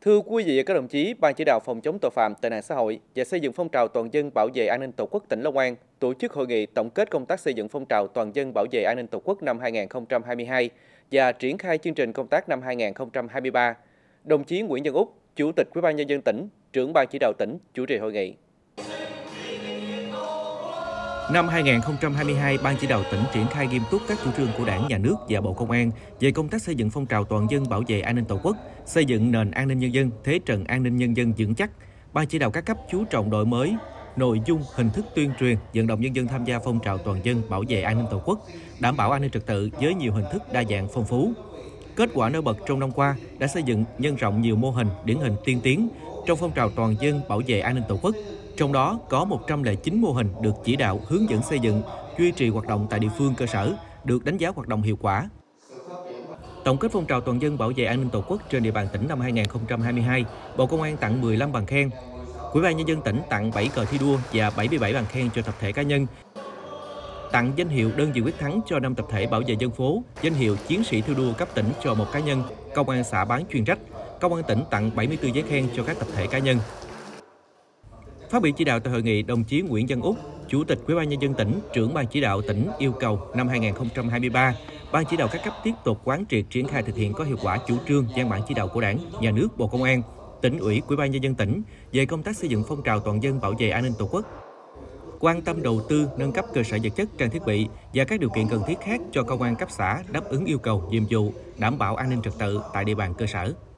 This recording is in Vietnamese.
Thưa quý vị và các đồng chí, Ban chỉ đạo phòng chống tội phạm, tệ nạn xã hội và xây dựng phong trào toàn dân bảo vệ an ninh Tổ quốc tỉnh Long An tổ chức hội nghị tổng kết công tác xây dựng phong trào toàn dân bảo vệ an ninh Tổ quốc năm 2022 và triển khai chương trình công tác năm 2023. Đồng chí Nguyễn Văn Úc, Chủ tịch Ủy ban nhân dân tỉnh, trưởng Ban chỉ đạo tỉnh chủ trì hội nghị. Năm 2022, Ban chỉ đạo tỉnh triển khai nghiêm túc các chủ trương của Đảng, Nhà nước và Bộ Công an về công tác xây dựng phong trào toàn dân bảo vệ an ninh Tổ quốc, xây dựng nền an ninh nhân dân, thế trận an ninh nhân dân vững chắc. Ban chỉ đạo các cấp chú trọng đổi mới nội dung, hình thức tuyên truyền, vận động nhân dân tham gia phong trào toàn dân bảo vệ an ninh Tổ quốc, đảm bảo an ninh trật tự với nhiều hình thức đa dạng phong phú. Kết quả nổi bật trong năm qua đã xây dựng, nhân rộng nhiều mô hình, điển hình tiên tiến trong phong trào toàn dân bảo vệ an ninh Tổ quốc. Trong đó có 109 mô hình được chỉ đạo hướng dẫn xây dựng, duy trì hoạt động tại địa phương cơ sở, được đánh giá hoạt động hiệu quả. Tổng kết phong trào toàn dân bảo vệ an ninh Tổ quốc trên địa bàn tỉnh năm 2022, Bộ Công an tặng 15 bằng khen. Ủy ban nhân dân tỉnh tặng 7 cờ thi đua và 77 bằng khen cho tập thể cá nhân. Tặng danh hiệu đơn vị quyết thắng cho 5 tập thể bảo vệ dân phố, danh hiệu chiến sĩ thi đua cấp tỉnh cho 1 cá nhân, công an xã bán chuyên trách. Công an tỉnh tặng 74 giấy khen cho các tập thể cá nhân. Phát biểu chỉ đạo tại hội nghị, đồng chí Nguyễn Văn Úc, Chủ tịch Ủy ban nhân dân tỉnh, trưởng Ban chỉ đạo tỉnh yêu cầu năm 2023, Ban chỉ đạo các cấp tiếp tục quán triệt triển khai thực hiện có hiệu quả chủ trương, văn bản chỉ đạo của Đảng, Nhà nước, Bộ Công an, Tỉnh ủy, Ủy ban nhân dân tỉnh về công tác xây dựng phong trào toàn dân bảo vệ an ninh Tổ quốc. Quan tâm đầu tư nâng cấp cơ sở vật chất, trang thiết bị và các điều kiện cần thiết khác cho công an cấp xã đáp ứng yêu cầu, nhiệm vụ đảm bảo an ninh trật tự tại địa bàn cơ sở.